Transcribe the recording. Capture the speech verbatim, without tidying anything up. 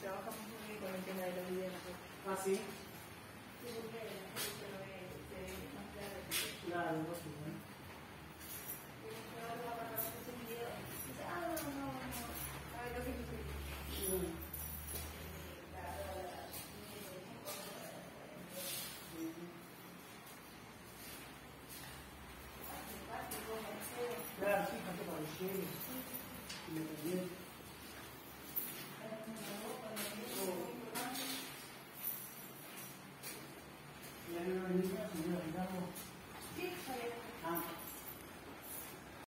trabaja mucho con el tema de los videos. Ah, sí. Sí, porque la gente se lo ve, se ve más claro. Claro, no sé, ¿no? Y ahora va a pasar ese video. Dice, ah, no, no.